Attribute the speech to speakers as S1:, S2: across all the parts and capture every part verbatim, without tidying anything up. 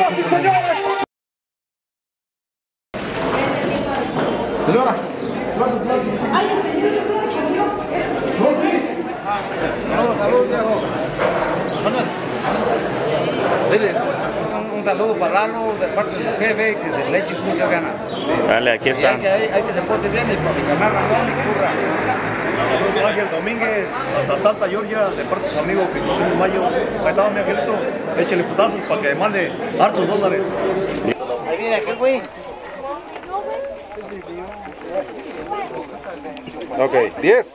S1: y señores. Señora.
S2: Ay, el señor yo creo que cambió.
S3: Saludos, saludos, viejo. Un, un saludo para Lalo de parte de su jefe, que se le eche muchas ganas.
S4: Sale, aquí está.
S3: Y hay que, hay, hay que se porte bien y para mi canal Ramón y curra.
S5: Saludos a Ángel Domínguez, hasta Santa Georgia, de parte de su amigo que hicimos mayo. Ahí estaba mi angelito, échale putazos para que mande hartos dólares.
S3: Ahí viene aquel güey.
S4: Ok, diez.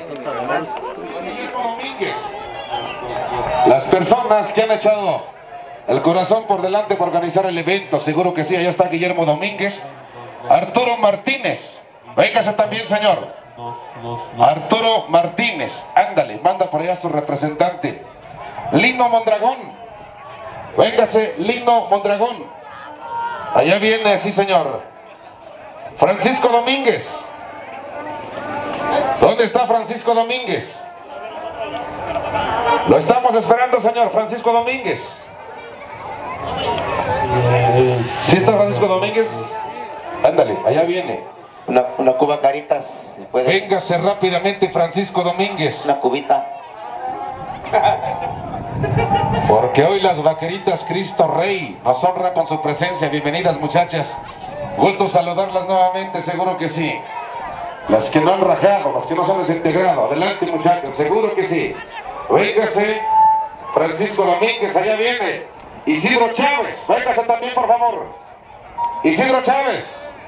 S1: Las personas que han echado el corazón por delante para organizar el evento, seguro que sí, allá está Guillermo Domínguez, Arturo Martínez, véngase también, señor, Arturo Martínez, ándale, manda por allá a su representante, Lino Mondragón, véngase Lino Mondragón, allá viene, sí señor, Francisco Domínguez, ¿dónde está Francisco Domínguez? Lo estamos esperando, señor Francisco Domínguez. ¿Sí está Francisco Domínguez? Ándale, allá viene.
S6: Una, una cuba caritas.
S1: Véngase rápidamente Francisco Domínguez.
S6: Una cubita.
S1: Porque hoy las vaqueritas Cristo Rey nos honra con su presencia. Bienvenidas, muchachas. Gusto saludarlas nuevamente, seguro que sí. Las que no han rajado, las que no se han desintegrado. Adelante, muchachos, seguro que sí. Véngase Francisco Domínguez, allá viene Isidro Chávez, véngase también por favor. Isidro Chávez,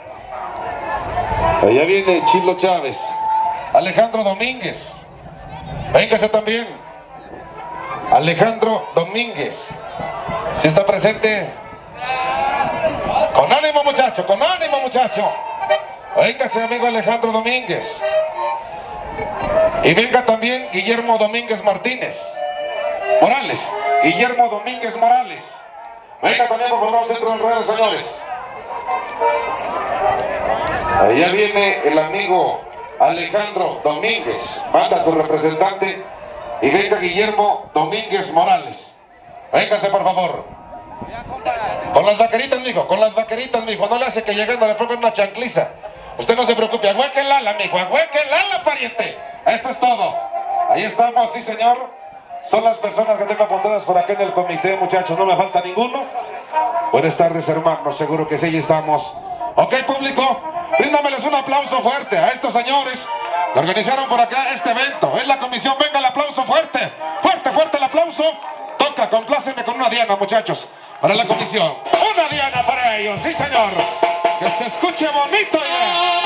S1: allá viene Chilo Chávez. Alejandro Domínguez, véngase también. Alejandro Domínguez, si está presente. Con ánimo, muchacho, con ánimo, muchacho. Véngase, amigo Alejandro Domínguez. Y venga también Guillermo Domínguez Martínez Morales, Guillermo Domínguez Morales. Venga también por favor al centro del ruedo, señores. Allá viene el amigo Alejandro Domínguez, manda a su representante. Y venga Guillermo Domínguez Morales. Véngase por favor. Con las vaqueritas, mijo, con las vaqueritas, mijo. No le hace que llegando le pongan una chancliza. Usted no se preocupe, agüeque el ala, mijo, agüeque el ala, pariente. Eso es todo. Ahí estamos, sí señor. Son las personas que tengo apuntadas por acá en el comité, muchachos, no me falta ninguno. Buenas tardes, hermanos, seguro que sí, ahí estamos. Ok, público, bríndameles un aplauso fuerte a estos señores que organizaron por acá este evento. Es la comisión, venga el aplauso fuerte. Fuerte, fuerte el aplauso. Toca, compláceme con una diana, muchachos, para la comisión. Una diana para ellos, sí señor. Que se escuche bonito ya.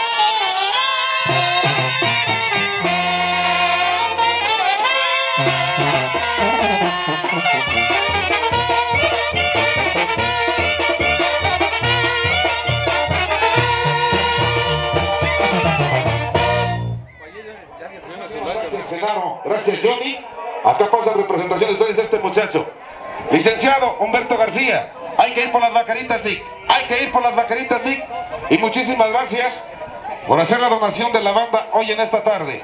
S1: Gracias, Johnny. Acá pasan representaciones de este muchacho. Licenciado Humberto García. Hay que ir por las vaqueritas, Nick. Hay que ir por las vaqueritas, Nick. Y muchísimas gracias por hacer la donación de la banda hoy en esta tarde.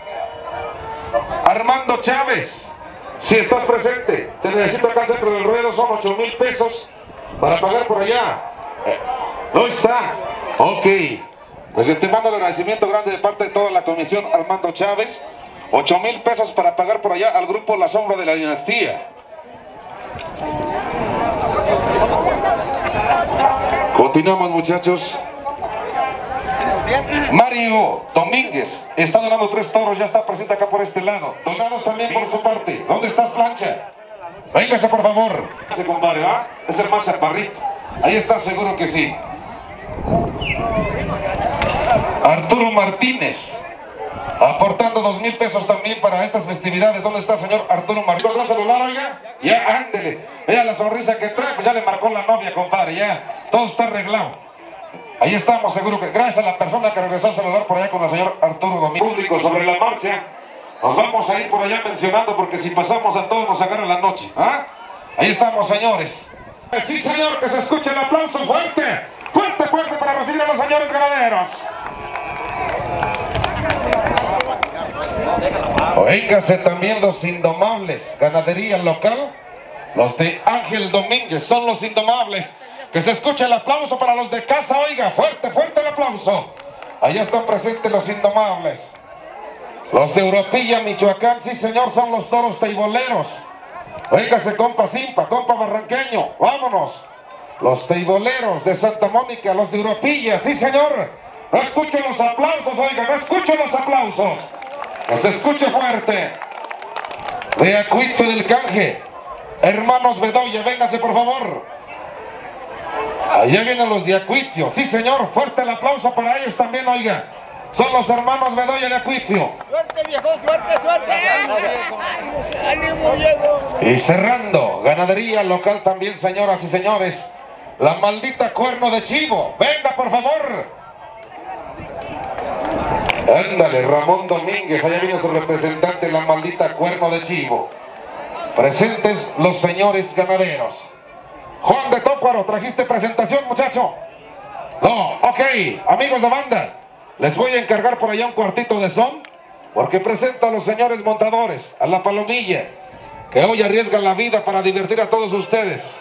S1: Armando Chávez, si estás presente, te necesito acá dentro del ruedo, son ocho mil pesos para pagar por allá. Eh, ¿No está? Ok. Pues te mando el agradecimiento grande de parte de toda la comisión, Armando Chávez. ocho mil pesos para pagar por allá al grupo La Sombra de la Dinastía. Continuamos, muchachos. Mario Domínguez está donando tres toros, ya está presente acá por este lado. Donados también por su parte. ¿Dónde estás, Plancha? Véngase, por favor. Ese compadre, ¿ah? Es el más chaparrito. Ahí está, seguro que sí. Arturo Martínez, aportando dos mil pesos también para estas festividades. ¿Dónde está, señor Arturo Martínez? ¿Con el celular, oiga? Ya, ándele. Vea la sonrisa que trae, pues ya le marcó la novia, compadre. Ya, todo está arreglado. Ahí estamos, seguro que gracias a la persona que regresó al celular por allá con el señor Arturo Domínguez. Público sobre la marcha, nos vamos a ir por allá mencionando porque si pasamos a todos nos agarra la noche. ¿Ah? Ahí estamos, señores. Sí, señor, que se escuche el aplauso fuerte. Fuerte, fuerte para recibir a los señores ganaderos. Oígase también los indomables, ganadería local. Los de Ángel Domínguez son los indomables. Que se escuche el aplauso para los de casa, oiga, fuerte, fuerte el aplauso. Allá están presentes los indomables. Los de Europilla, Michoacán, sí señor, son los toros teiboleros. Véngase, compa Simpa, compa barranqueño, vámonos. Los teiboleros de Santa Mónica, los de Europilla, sí señor. No escucho los aplausos, oiga, no escucho los aplausos. Que se escuche fuerte. De Acuitzio del Canje, hermanos Bedoya, véngase por favor. Allá vienen los de Acuitzio, sí señor, fuerte el aplauso para ellos también, oiga. Son los hermanos Bedoya de Acuitzio.
S7: Suerte, viejo, suerte, suerte. ¡Ánimo, viejo!
S1: Y cerrando, ganadería local también, señoras y señores. La maldita Cuerno de Chivo. Venga, por favor. Ándale, Ramón Domínguez. Allá viene su representante, la maldita Cuerno de Chivo. Presentes los señores ganaderos. Juan de Tócuaro, ¿trajiste presentación, muchacho? No, ok, amigos de banda. Les voy a encargar por allá un cuartito de son, porque presento a los señores montadores, a la palomilla, que hoy arriesgan la vida para divertir a todos ustedes.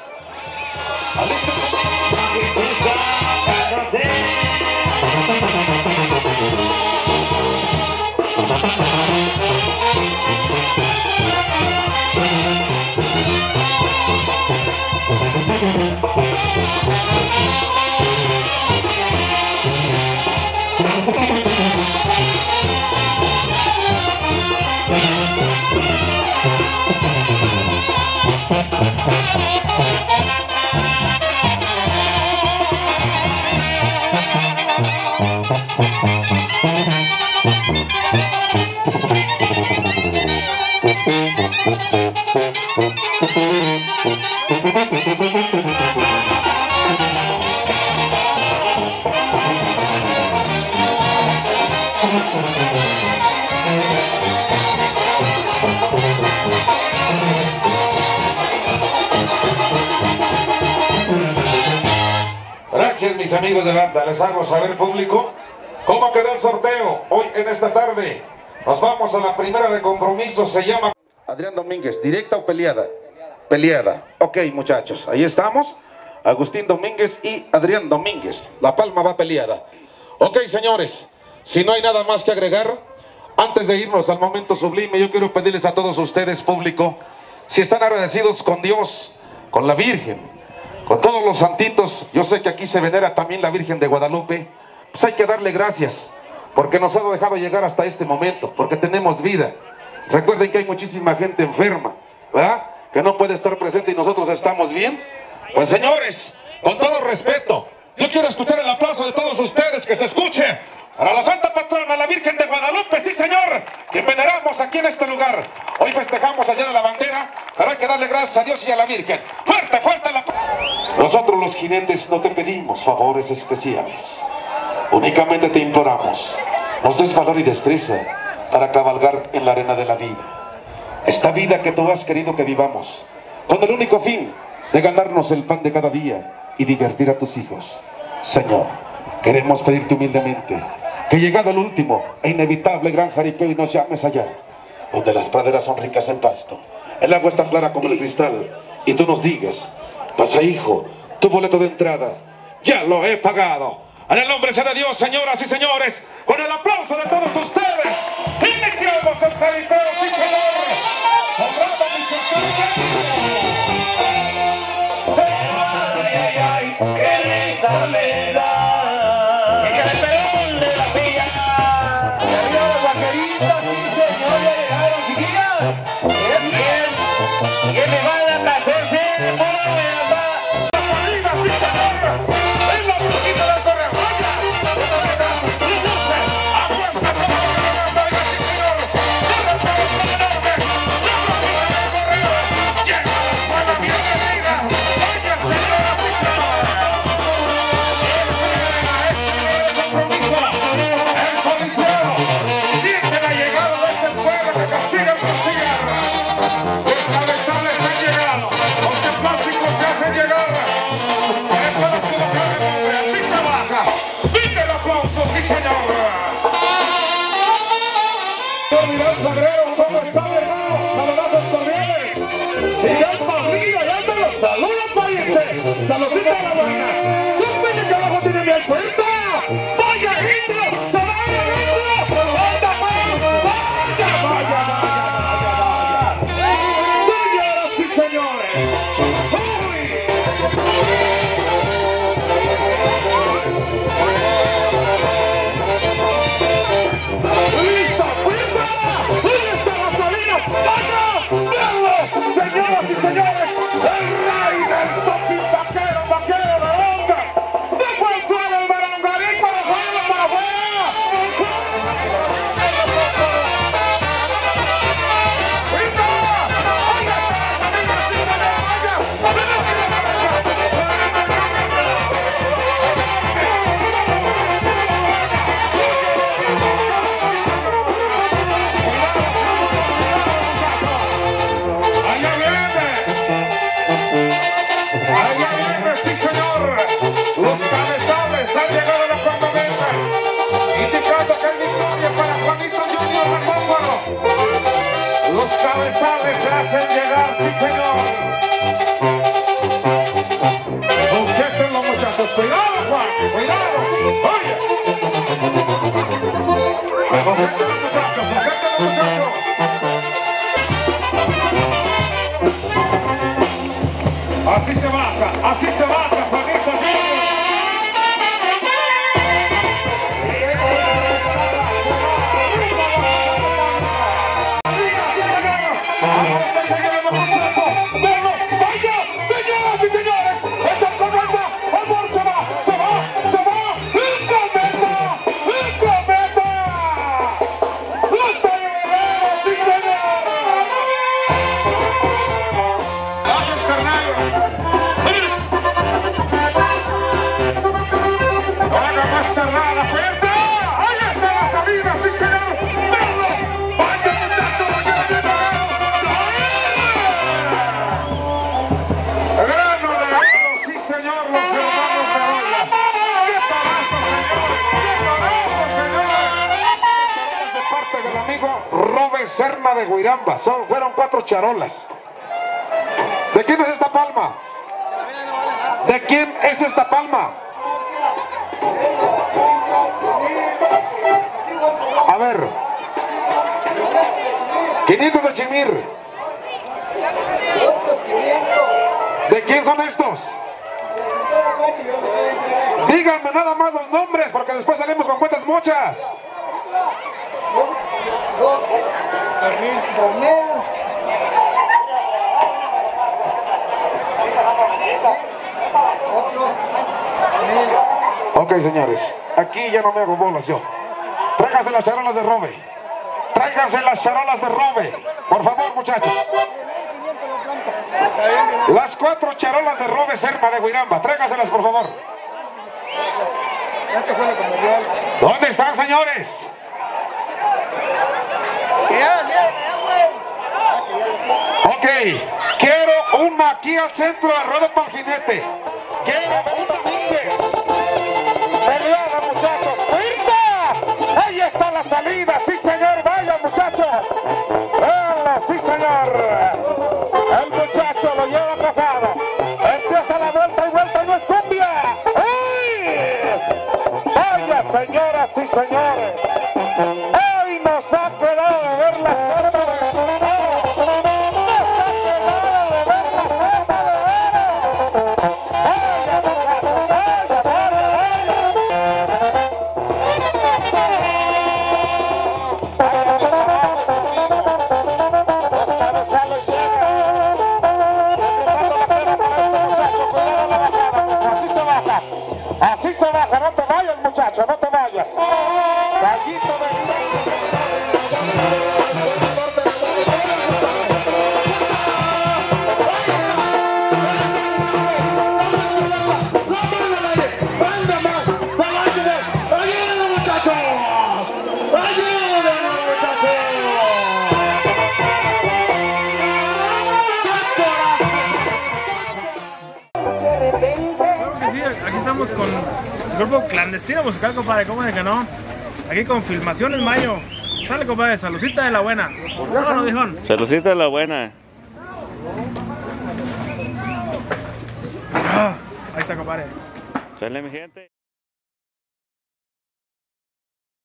S1: Gracias, mis amigos de banda. Les hago saber, público, cómo quedó el sorteo hoy en esta tarde. Nos vamos a la primera de compromiso. Se llama Adrián Domínguez. ¿Directa o peleada? Peleada. Ok, muchachos, ahí estamos. Agustín Domínguez y Adrián Domínguez. La palma va peleada. Ok, señores, si no hay nada más que agregar, antes de irnos al momento sublime, yo quiero pedirles a todos ustedes, público, si están agradecidos con Dios, con la Virgen, con todos los santitos. Yo sé que aquí se venera también la Virgen de Guadalupe. Pues hay que darle gracias, porque nos ha dejado llegar hasta este momento, porque tenemos vida. Recuerden que hay muchísima gente enferma, ¿verdad?, que no puede estar presente y nosotros estamos bien. Pues señores, con todo respeto, yo quiero escuchar el aplauso de todos ustedes, que se escuche para la Santa Patrona, la Virgen de Guadalupe, sí señor, que veneramos aquí en este lugar. Hoy festejamos allá de la bandera, pero hay que darle gracias a Dios y a la Virgen. Fuerte, fuerte la... Nosotros los jinetes no te pedimos favores especiales, únicamente te imploramos, nos des valor y destreza para cabalgar en la arena de la vida. Esta vida que tú has querido que vivamos, con el único fin de ganarnos el pan de cada día y divertir a tus hijos. Señor, queremos pedirte humildemente que llegado el último e inevitable gran jaripeo y nos llames allá, donde las praderas son ricas en pasto, el agua es tan clara como el cristal, y tú nos digas: pasa, hijo, tu boleto de entrada ya lo he pagado. En el nombre sea de Dios, señoras y señores, con el aplauso de todos ustedes, iniciamos el jaripeo, sí señor. ¡Sobrado,
S7: Ay, ay, ay, qué risa me da. ¡Échale el pelón de la silla! ¡Y arriba las vaqueritas, sí señor! ¡Ya llegaron, chiquillas! ¡Bien, bien! ¡Que me van a hacerse de pura verdad!
S1: ¡La salida, sí señor! ¡Es la boquita del correo! ¡Vaya! ¡Una vega! ¡Luce! ¡Aguanta todo lo que le manda! ¡Oiga, sí señor! ¡Corre el perro enorme! ¡La boquita del correo! ¡Llega la escuela bienvenida! ¡Vaya, señora, sí señor! ¡Ese era este nivel de compromiso! ¡El coliseo! ¡Siente la llegada de esa escuela que castiga el castigar! ¡Los cabezales han llegado! ¡Los de plástico se hacen llegar! ¡Prepárase la cara de hombre! ¡Así se baja! ¡Venga el aplauso, sí señor! Señor Mirán Sagrero, ¿cómo está, mi hermano? ¡Saludazos cordiales! ¡Sigan para arriba!
S7: Saludos, pariente. Saludcita de la buena. Súbele que abajo tiene mi puerta. Vaya indio. Se vaya indio. Anda, vaya, vaya, vaya, vaya, vaya. Señoras y señores. ¡Lista, puerta! ¡Ahí está la salida! ¡Vaya! ¡Verlo! Señoras y señores, el rey del toquín vaquero, vaquero de onda. ¡Se fue el suelo el barangarín para afuera, para afuera! ¡Puerta! ¡Ahí está la salida, sí, vaya! ¡Vaya! ¡Allá viene, sí señor! Los cabezales han llegado a la cuarta meta, indicando que hay victoria para Juanito Junior de Cómbaro. Los cabezales se hacen llegar, sí señor. Objeten los muchachos, cuidado Juan, cuidado. Oye. Objeten los muchachos, objeten los muchachos. Así se baja, así se baja, Juanito Junior. ¡Vaya! ¡Señoras y señores! ¡Esa correcta! ¡Amor se va! ¡Se va! ¡Se va! ¡Linda meta! ¡Linda meta! ¡Lo está llevando! ¡Sí, señor! ¡Gracias, carnal! ¡Haga más tardar la puerta! ¡Ahí está la salida! ¡Sí, señor! ¡Verlo! ¡Vaya, muchacho! ¡Vaya, bien pagado! ¡Grano de oro! ¡Sí, señor! ¡Los hermanos de olla! ¡Qué parazo, señores! ¡Qué parazo, señores! De parte del amigo Robert Serna de Guiramba. Son, fueron cuatro charolas. ¿De quién es esta palma? ¿De quién es esta palma? A ver. quinientos de Chimir. ¿De quién son estos? Díganme nada más los nombres porque después salimos con cuentas muchas. Ok, señores, aquí ya no me hago bolas yo. Tráiganse las charolas de Robe. Tráiganse las charolas de Robe. Por favor, muchachos. Las cuatro charolas de Robe Serma de Guiramba. Tráiganselas, por favor. ¿Dónde están, señores? Ok, quiero una aquí al centro de rueda para el jinete. Quiero una Domínguez. Peleada, muchachos. ¡Puerta! Ahí está la salida. Sí, señor. Vaya, muchachos. ¡Venga, sí, señor! El muchacho lo lleva atrapado. Empieza la vuelta y vuelta y no es cumbia. ¡Ay! Vaya, señoras y señores. Hoy nos ha quedado de ver la seta de veras. Nos ha quedado de ver la seta de veras. Vaya, muchachos. Vaya, vaya, vaya. Vaya, mis amables amigos. Los cabezales llegan. Apretando la pena para este muchacho. Cuidado la bajada. Así se baja. Así se baja. No te vayas, muchacho. No te vayas. Gallito de
S8: con el grupo clandestino musical, compadre, ¿cómo de que no? Aquí con Filmaciones Mayo. Sale, compadre, saludcita de la buena. Vámonos, viejón.
S4: Saludcita de la buena.
S8: Ahí está, compadre.
S4: Sale mi gente.